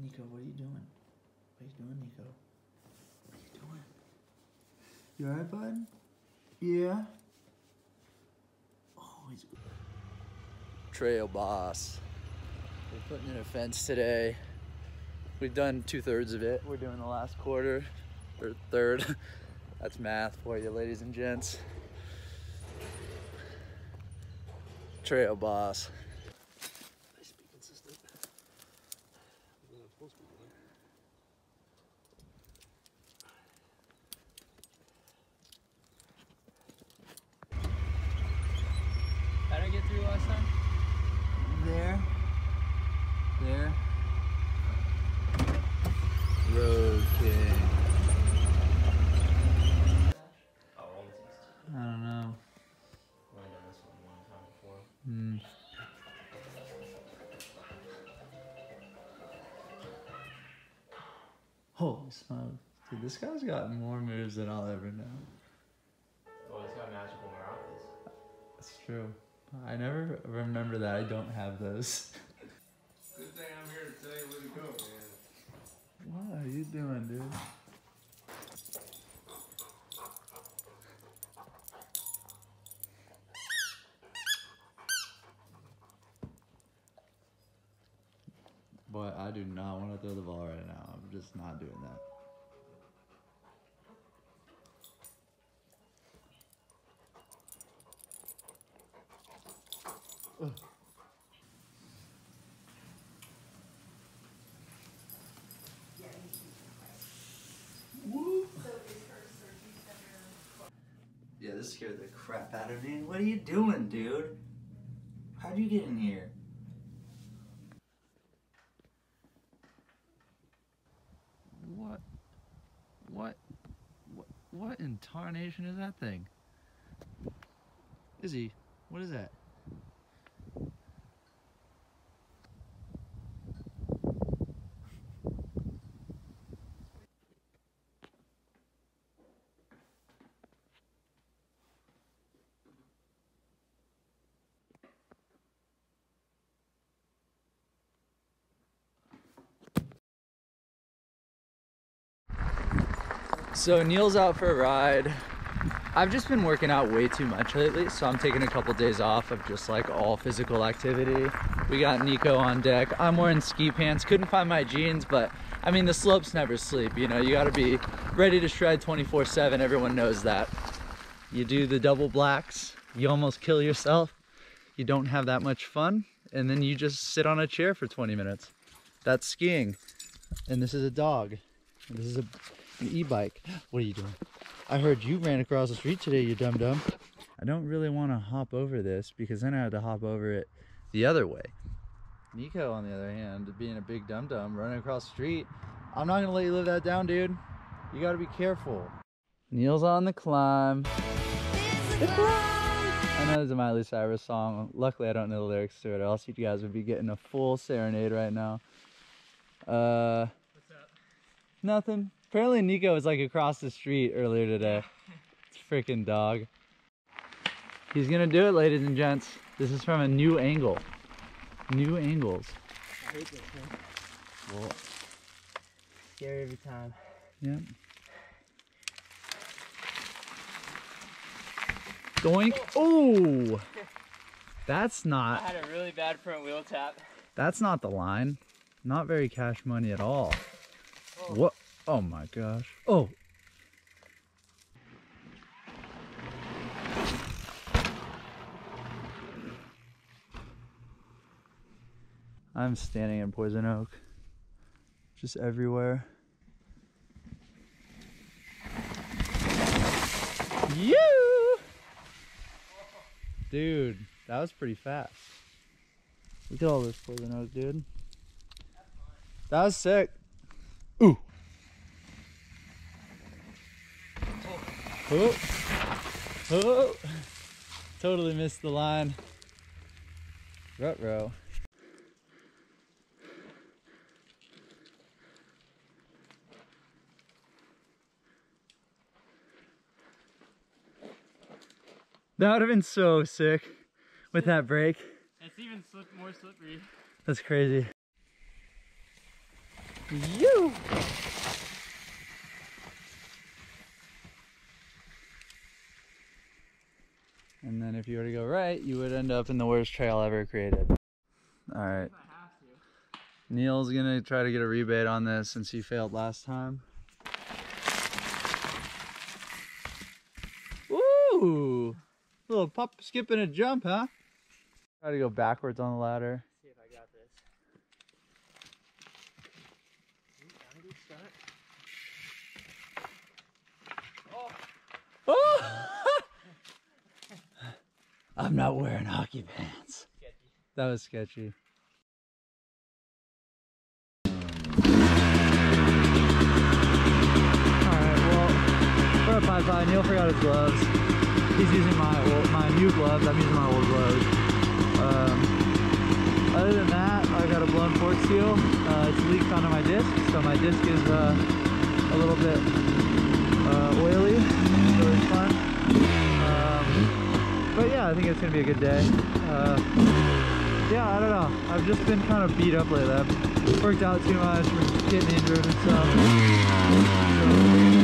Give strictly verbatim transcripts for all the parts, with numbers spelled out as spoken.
Nico, what are you doing? What are you doing, Nico? What are you doing? You alright, bud? Yeah? Oh, he's... Trail boss. We're putting in a fence today. We've done two-thirds of it. We're doing the last quarter, or third. That's math for you, ladies and gents. Trail boss. Nice, be consistent. I'm supposed to be doing. How'd I get through last time? There. There. Road King. I don't know. I've only done this one one time before. Hmm. Holy smokes. Dude, this guy's got more moves than I'll ever know. Oh, he's got magical maracas. That's true. I never remember that I don't have those. Good thing I'm here to tell you where to go, man. What are you doing, dude? Boy, I do not want to throw the ball right now. I'm just not doing that. Ugh. Yeah, this scared the crap out of me. What are you doing, dude? How'd you get in here? What? What? What? What in tarnation is that thing? Izzy, what is that? So Neil's out for a ride. I've just been working out way too much lately, so I'm taking a couple days off of just like all physical activity. We got Nico on deck. I'm wearing ski pants. Couldn't find my jeans, but I mean, the slopes never sleep. You know, you gotta be ready to shred twenty-four seven. Everyone knows that. You do the double blacks, you almost kill yourself. You don't have that much fun, and then you just sit on a chair for twenty minutes. That's skiing. And this is a dog. And this is a an e-bike. What are you doing? I heard you ran across the street today, you dum-dum. I don't really want to hop over this because then I have to hop over it the other way. Nico, on the other hand, being a big dum-dum, running across the street, I'm not going to let you live that down, dude. You got to be careful. Neil's on the climb. The climb! I know there's a Miley Cyrus song. Luckily, I don't know the lyrics to it, or else you guys would be getting a full serenade right now. Uh, What's up? Nothing. Apparently Nico was like across the street earlier today. It's a freaking dog. He's gonna do it, ladies and gents. This is from a new angle. New angles. I hate this thing. Well, Scary every time. yeah. Doink. Oh! That's I not, had a really bad front wheel tap. that's not the line. Not very cash money at all. Oh. What? Oh my gosh. Oh. I'm standing in Poison Oak. Just everywhere. You! Dude, that was pretty fast. Look at all this Poison Oak, dude. That was sick. Ooh. Oh. Oh. Totally missed the line. Ruh-roh. That would have been so sick with that brake. It's even slip, more slippery. That's crazy. You. And then if you were to go right, you would end up in the worst trail ever created. All right. Neil's gonna try to get a rebate on this since he failed last time. Woo! Little pop, skip, and a jump, huh? Try to go backwards on the ladder. See if I got this. Oh! Oh! I'm not wearing hockey pants. Sketchy. That was sketchy. Alright, well, we're at Pipi. Neil forgot his gloves. He's using my old, my new gloves. I'm using my old gloves. Um, other than that, I got a blown fork seal. Uh, it's leaked onto my disc, so my disc is uh, a little bit uh, oily. So it's fun. Um, but yeah, I think it's gonna be a good day. Uh, yeah, I don't know. I've just been kind of beat up lately. I've worked out too much, been getting injured and stuff. So,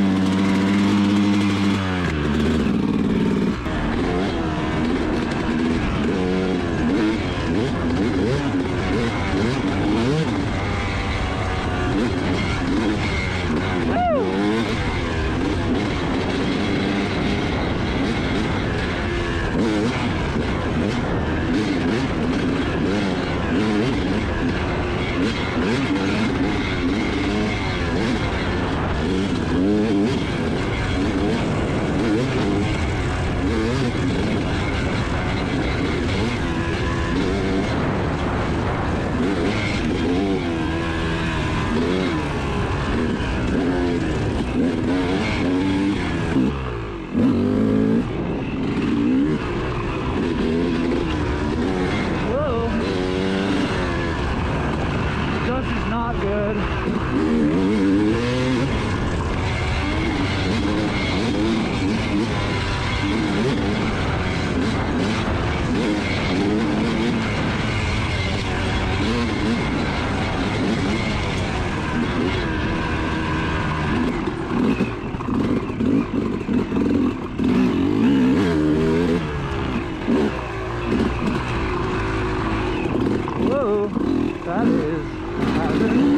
that is happening.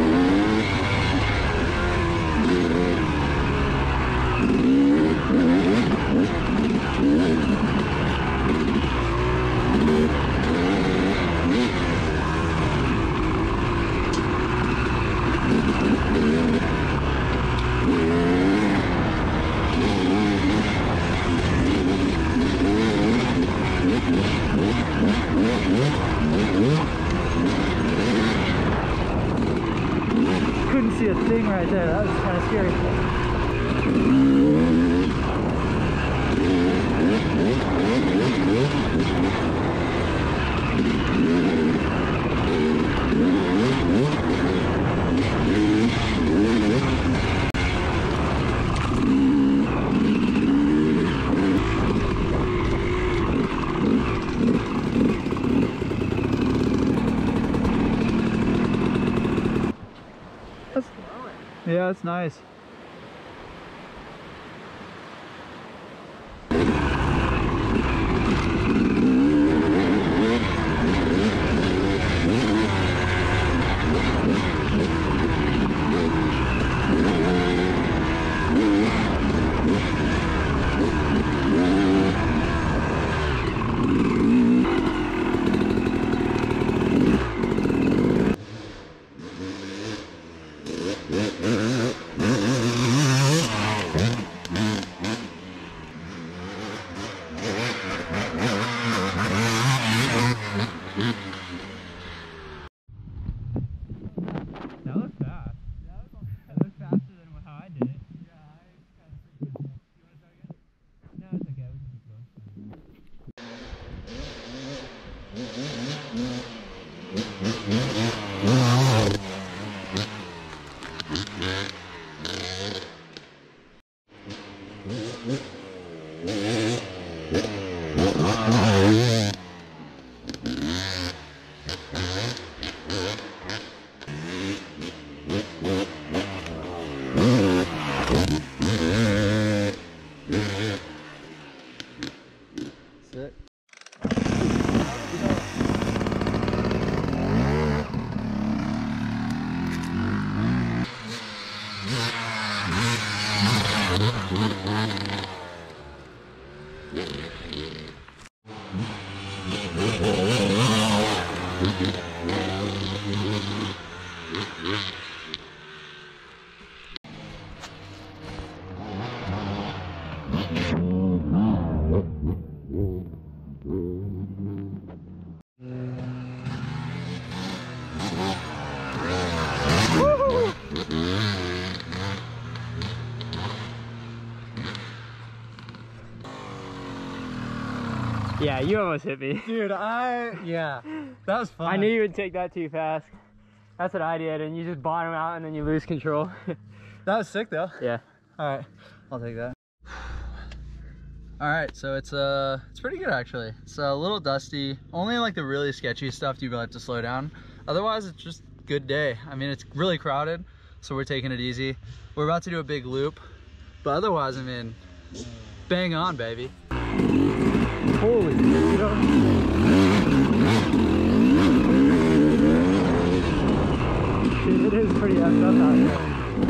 Couldn't see a thing right there. That was kind of scary. That's, yeah, it's nice. That was fast. That was faster than how I did it. Yeah, I kind of freaked out. You want to try again? No, it's okay. We can keep going. Yeah, you almost hit me. Dude, I, yeah, that was fun. I knew you would take that too fast. That's what I did, and you just bottom out and then you lose control. That was sick though. Yeah. All right, I'll take that. All right, so it's uh, it's pretty good actually. It's a little dusty. Only like the really sketchy stuff do you have to slow down. Otherwise, it's just a good day. I mean, it's really crowded, so we're taking it easy. We're about to do a big loop, but otherwise, I mean, bang on, baby. Holy shit. Dude, it is pretty effed up out here.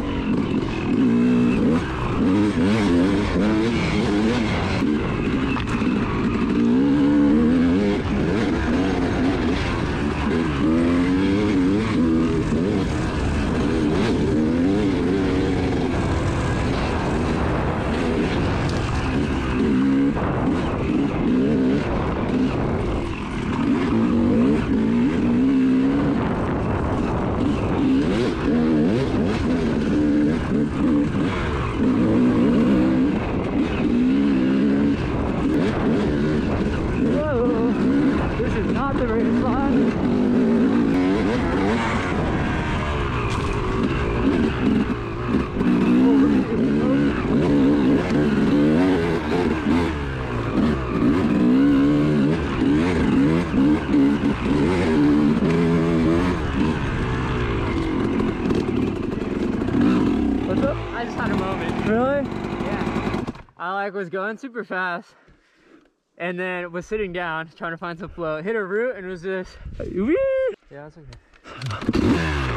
I like was going super fast and then was sitting down trying to find some flow, hit a root and was just woo! Yeah, it's okay.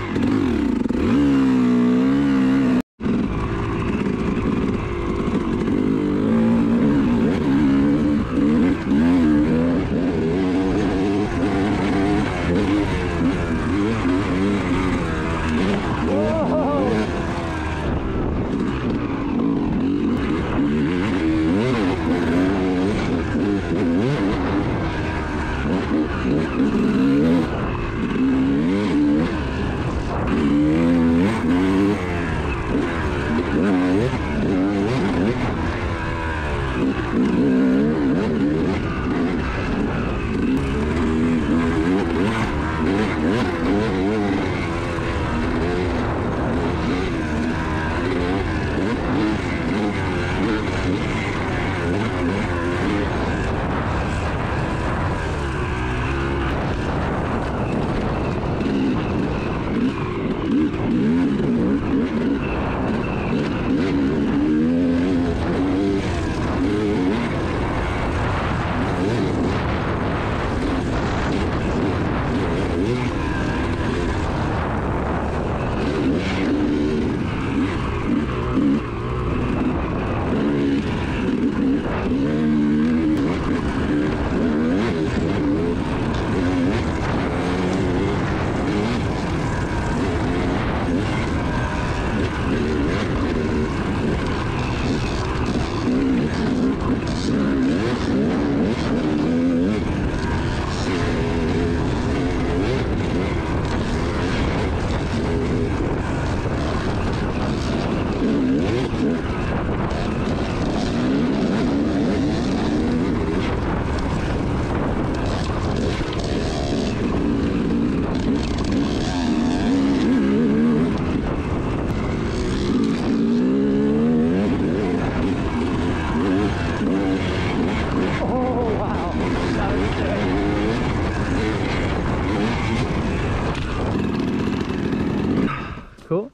Cool.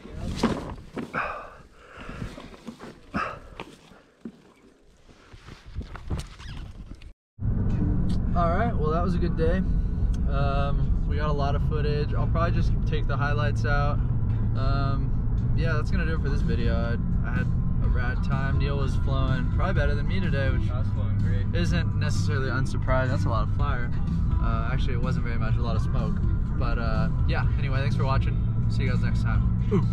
All right, well that was a good day. Um, we got a lot of footage. I'll probably just take the highlights out. Um, yeah, that's gonna do it for this video. I, I had a rad time. Neil was flowing probably better than me today, which I was flowing great. isn't necessarily unsurprising. That's a lot of fire. Uh, actually, it wasn't very much, a lot of smoke. But uh, yeah, anyway, thanks for watching. See you guys next time. Ooh.